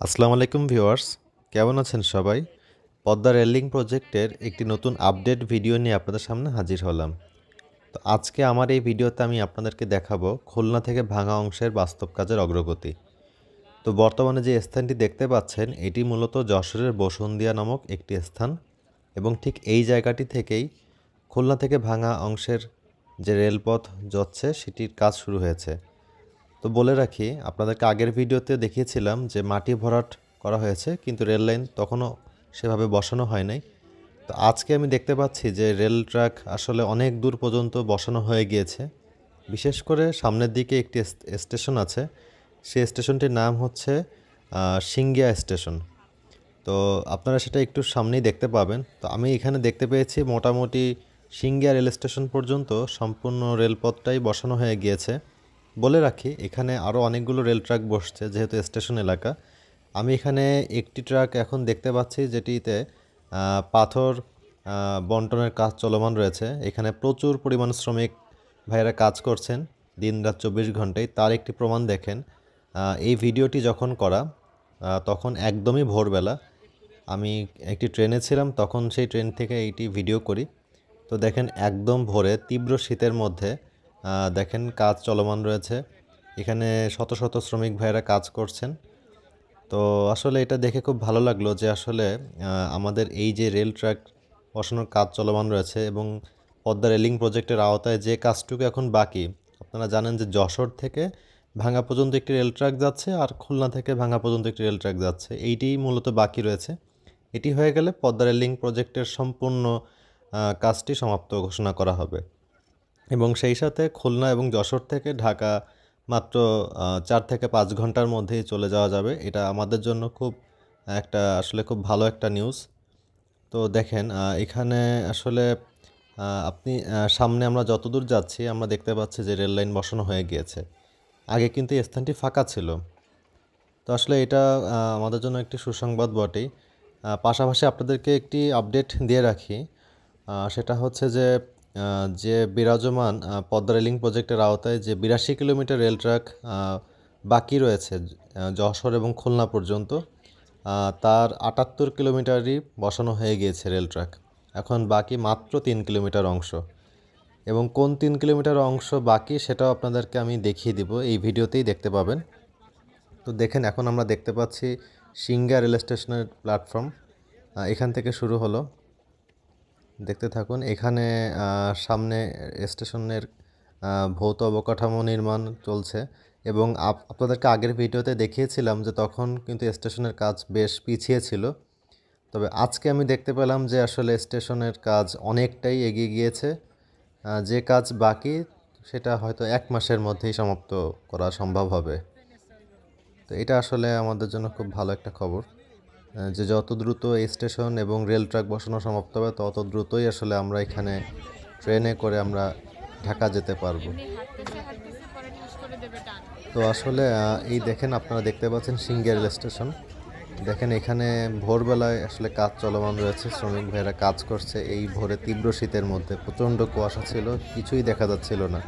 আসসালামু আলাইকুম ভিউয়ার্স, কেমন আছেন সবাই? পদ্মা রেলিং প্রজেক্টের একটি নতুন আপডেট ভিডিও নিয়ে আপনাদের সামনে হাজির হলাম। তো আজকে আমার এই ভিডিওতে আমি আপনাদেরকে দেখাবো খুলনা থেকে ভাঙা অংশের বাস্তব কাজের অগ্রগতি। তো বর্তমানে যে স্থানটি দেখতে পাচ্ছেন এটি মূলত যশোরের বসুন্দিয়া নামক একটি স্থান এবং ঠিক এই জায়গাটি থেকেই খুলনা থেকে ভাঙা অংশের যে রেলপথ যাচ্ছে সেটির কাজ শুরু হয়েছে। তো বলে রাখি আপনাদেরকে আগের ভিডিওতে দেখিয়েছিলাম যে মাটি ভরাট করা হয়েছে কিন্তু রেল লাইন তখনও সেভাবে বসানো হয় নাই। তো আজকে আমি দেখতে পাচ্ছি যে রেল ট্র্যাক আসলে অনেক দূর পর্যন্ত বসানো হয়ে গিয়েছে। বিশেষ করে সামনের দিকে একটি স্টেশন আছে, সেই স্টেশনটির নাম হচ্ছে সিংগিয়া স্টেশন। তো আপনারা সেটা একটু সামনেই দেখতে পাবেন। তো আমি এখানে দেখতে পেয়েছি মোটামুটি সিংগিয়া রেল স্টেশন পর্যন্ত সম্পূর্ণ রেলপথটাই বসানো হয়ে গিয়েছে। বলে রাখি এখানে আরও অনেকগুলো রেল ট্র্যাক বসছে যেহেতু স্টেশন এলাকা। আমি এখানে একটি ট্র্যাক এখন দেখতে পাচ্ছি যেটিতে পাথর বন্টনের কাজ চলমান রয়েছে। এখানে প্রচুর পরিমাণ শ্রমিক ভাইয়েরা কাজ করছেন দিনরাত 24 ঘন্টায়। তার একটি প্রমাণ দেখেন, এই ভিডিওটি যখন করা তখন একদমই ভোরবেলা। আমি একটি ট্রেনে ছিলাম, তখন সেই ট্রেন থেকে এইটি ভিডিও করি। তো দেখেন একদম ভোরে তীব্র শীতের মধ্যে দেখেন কাজ চলমান রয়েছে। এখানে শত শত শ্রমিক ভাইয়েরা কাজ করছেন। তো আসলে এটা দেখে খুব ভালো লাগলো যে আসলে আমাদের এই যে রেল ট্র্যাক বসানোর কাজ চলমান রয়েছে এবং পদ্মা রেলিং প্রজেক্টের আওতায় যে কাজটুকু এখন বাকি, আপনারা জানেন যে যশোর থেকে ভাঙা পর্যন্ত একটি রেল ট্র্যাক যাচ্ছে আর খুলনা থেকে ভাঙা পর্যন্ত একটি রেল ট্র্যাক যাচ্ছে, এইটিই মূলত বাকি রয়েছে। এটি হয়ে গেলে পদ্মা রেলিং প্রজেক্টের সম্পূর্ণ কাজটি সমাপ্ত ঘোষণা করা হবে এবং সেই সাথে খুলনা এবং যশোর থেকে ঢাকা মাত্র 4 থেকে 5 ঘন্টার মধ্যেই চলে যাওয়া যাবে। এটা আমাদের জন্য খুব একটা আসলে খুব ভালো একটা নিউজ। তো দেখেন এখানে আসলে আপনি সামনে আমরা যতদূর যাচ্ছি আমরা দেখতে পাচ্ছি যে রেল লাইন বসানো হয়ে গিয়েছে। আগে কিন্তু এই স্থানটি ফাঁকা ছিল। তো আসলে এটা আমাদের জন্য একটি সুসংবাদ বটেই। পাশাপাশি আপনাদেরকে একটি আপডেট দিয়ে রাখি। সেটা হচ্ছে যে যে বিরাজমান পদ্মা রেলিং প্রজেক্টের আওতায় যে 82 কিলোমিটার রেল ট্র্যাক বাকি রয়েছে যশোর এবং খুলনা পর্যন্ত, তার 78 কিলোমিটারই বসানো হয়ে গিয়েছে রেল ট্র্যাক। এখন বাকি মাত্র 3 কিলোমিটার অংশ এবং কোন 3 কিলোমিটার অংশ বাকি সেটাও আপনাদেরকে আমি দেখিয়ে দিব, এই ভিডিওতেই দেখতে পাবেন। তো দেখেন এখন আমরা দেখতে পাচ্ছি সিংগা রেল স্টেশনের প্ল্যাটফর্ম, এখান থেকে শুরু হলো। দেখতে থাকুন। এখানে সামনে স্টেশনের ভৌত অবকাঠামো নির্মাণ চলছে এবং আপনাদেরকে আগের ভিডিওতে দেখিয়েছিলাম যে তখন কিন্তু স্টেশনের কাজ বেশ পিছিয়ে ছিল। তবে আজকে আমি দেখতে পেলাম যে আসলে স্টেশনের কাজ অনেকটাই এগিয়ে গিয়েছে। যে কাজ বাকি সেটা হয়তো 1 মাসের মধ্যেই সমাপ্ত করা সম্ভব হবে। তো এটা আসলে আমাদের জন্য খুব ভালো একটা খবর যে যত দ্রুত এই স্টেশন এবং রেল ট্র্যাক বসানো সমাপ্ত হবে তত দ্রুতই আসলে আমরা এখানে ট্রেনে করে আমরা ঢাকা যেতে পারবো। তো আসলে এই দেখেন আপনারা দেখতে পাচ্ছেন সিংগিয়া রেল স্টেশন। দেখেন এখানে ভোরবেলায় আসলে কাজ চলমান রয়েছে, শ্রমিক ভাইরা কাজ করছে এই ভোরে তীব্র শীতের মধ্যে। প্রচণ্ড কুয়াশা ছিল, কিছুই দেখা যাচ্ছিল না।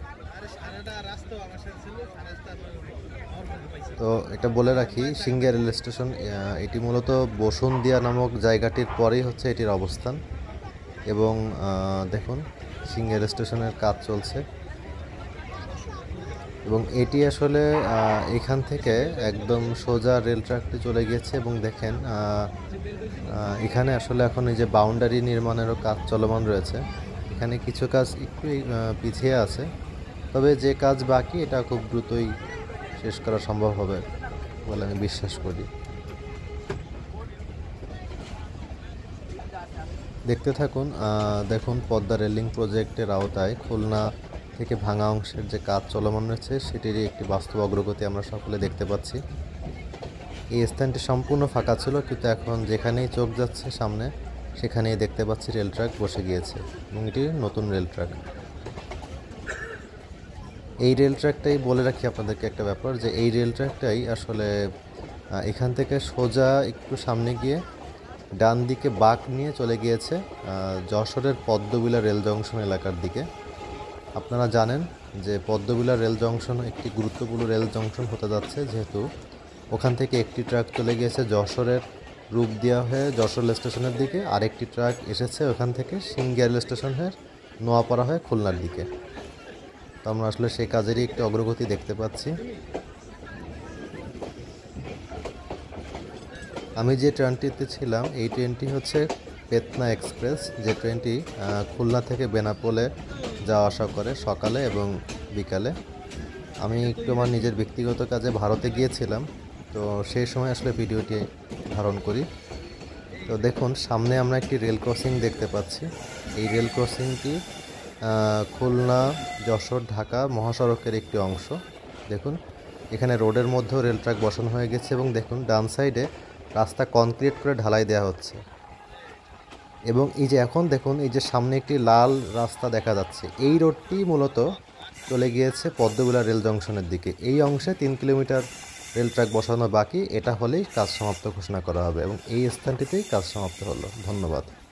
তো এটা বলে রাখি সিংগিয়া রেল স্টেশন এটি মূলত বসুন্দিয়া নামক জায়গাটির পরেই হচ্ছে এটির অবস্থান এবং দেখুন সিংগিয়া রেল স্টেশনের কাজ চলছে এবং এটি আসলে এখান থেকে একদম সোজা রেল ট্র্যাকটি চলে গিয়েছে এবং দেখেন এখানে আসলে এখন এই যে বাউন্ডারি নির্মাণেরও কাজ চলমান রয়েছে। এখানে কিছু কাজ একটু পিছিয়ে আছে, তবে যে কাজ বাকি এটা খুব দ্রুতই শেষ করা সম্ভব হবে বলে আমি বিশ্বাস করি। দেখতে থাকুন। দেখুন পদ্মা রেলিং প্রজেক্টের আওতায় খুলনা থেকে ভাঙা অংশের যে কাজ চলমান রয়েছে সেটিরই একটি বাস্তব অগ্রগতি আমরা সকলে দেখতে পাচ্ছি। এই স্থানটি সম্পূর্ণ ফাঁকা ছিল কিন্তু এখন যেখানেই চোখ যাচ্ছে সামনে সেখানেই দেখতে পাচ্ছি রেল ট্র্যাক বসে গিয়েছে এবং এটি নতুন রেল ট্র্যাক। এই রেল ট্র্যাকটাই বলে রাখি আপনাদেরকে একটা ব্যাপার যে এই রেল ট্র্যাকটাই আসলে এখান থেকে সোজা একটু সামনে গিয়ে ডান দিকে বাঁক নিয়ে চলে গিয়েছে যশোরের পদ্মবিলা রেল জংশন এলাকার দিকে। আপনারা জানেন যে পদ্মবিলা রেল জংশন একটি গুরুত্বপূর্ণ রেল জংশন হতে যাচ্ছে, যেহেতু ওখান থেকে একটি ট্রাক চলে গিয়েছে যশোরের রূপদিয়া হয়ে যশোর রেল স্টেশনের দিকে, আরেকটি ট্রাক এসেছে ওখান থেকে সিংড়া রেল স্টেশন হয়ে নোয়াপাড়া হয়ে খুলনার দিকে। তো আমরা আসলে সেই কাজেরই একটি অগ্রগতি দেখতে পাচ্ছি। আমি যে ট্রেনটিতে ছিলাম এই ট্রেনটি হচ্ছে পেতনা এক্সপ্রেস, যে ট্রেনটি খুলনা থেকে বেনাপোলে যাওয়া আসা করে সকালে এবং বিকালে। আমি একটু আমার নিজের ব্যক্তিগত কাজে ভারতে গিয়েছিলাম, তো সেই সময় আসলে ভিডিওটি ধারণ করি। তো দেখুন সামনে আমরা একটি রেল ক্রসিং দেখতে পাচ্ছি। এই রেল ক্রসিংটি খুলনা যশোর ঢাকা মহাসড়কের একটি অংশ। দেখুন এখানে রোডের মধ্যেও রেল ট্র্যাক বসানো হয়ে গেছে এবং দেখুন ডান সাইডে রাস্তা কনক্রিট করে ঢালাই দেওয়া হচ্ছে। এবং এই যে এখন দেখুন এই যে সামনে একটি লাল রাস্তা দেখা যাচ্ছে, এই রোডটি মূলত চলে গিয়েছে পদ্মবিলা রেল জংশনের দিকে। এই অংশে 3 কিলোমিটার রেল ট্র্যাক বসানো বাকি, এটা হলেই কাজ সমাপ্ত ঘোষণা করা হবে এবং এই স্থানটিতেই কাজ সমাপ্ত হলো। ধন্যবাদ।